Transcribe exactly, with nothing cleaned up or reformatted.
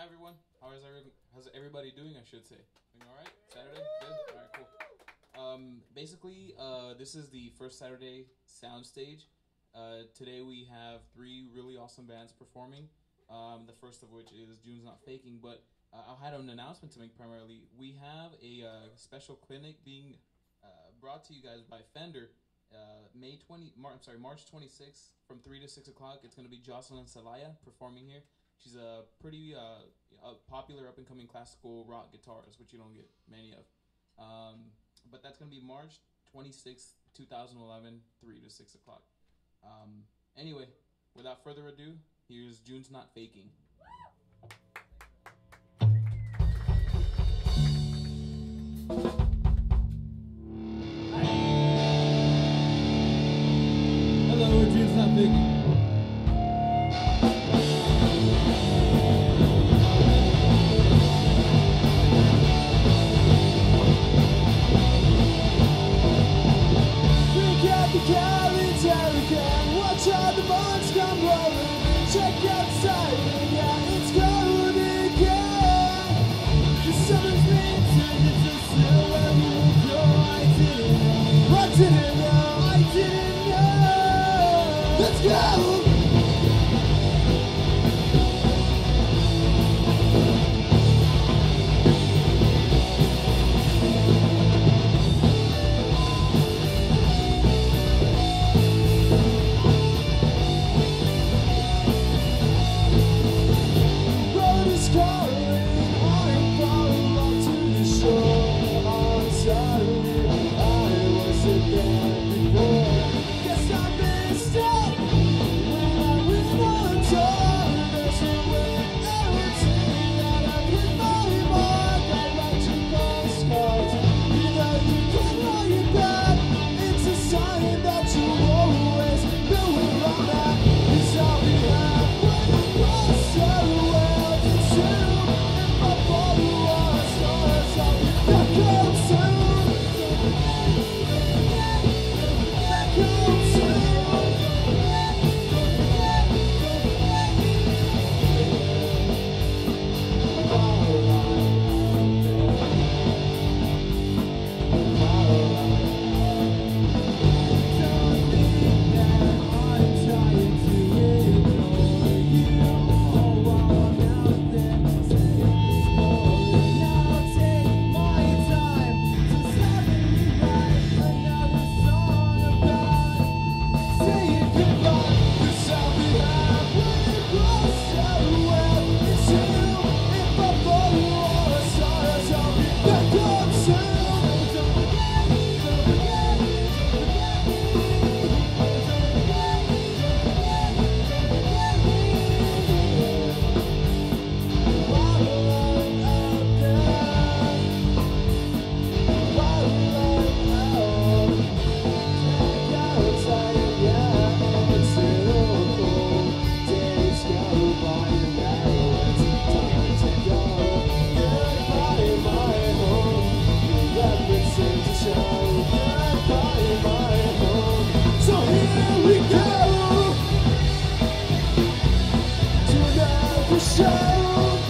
Hi everyone. How is every, how's everybody doing? I should say. Doing all right? Saturday? Good. All right, cool. Um, basically, uh, this is the first Saturday Soundstage. Uh, today we have three really awesome bands performing. Um, the first of which is June's Not Faking. But uh, I had an announcement to make. Primarily, we have a uh, special clinic being uh, brought to you guys by Fender. Uh, May twentieth, Mar- I'm sorry, March twenty-sixth from three to six o'clock. It's going to be Jocelyn Salaya performing here. She's a pretty uh, a popular up-and-coming classical rock guitarist, which you don't get many of. Um, but that's going to be March twenty-sixth, twenty eleven, three to six o'clock. Um, anyway, without further ado, here's June's Not Faking. Hello, June's Not Faking. Watch all the bugs come rolling. Check outside, yeah, it's cold again. The summer's been turned into snow and we will go. I didn't know, I didn't know, I didn't know. Let's go! Show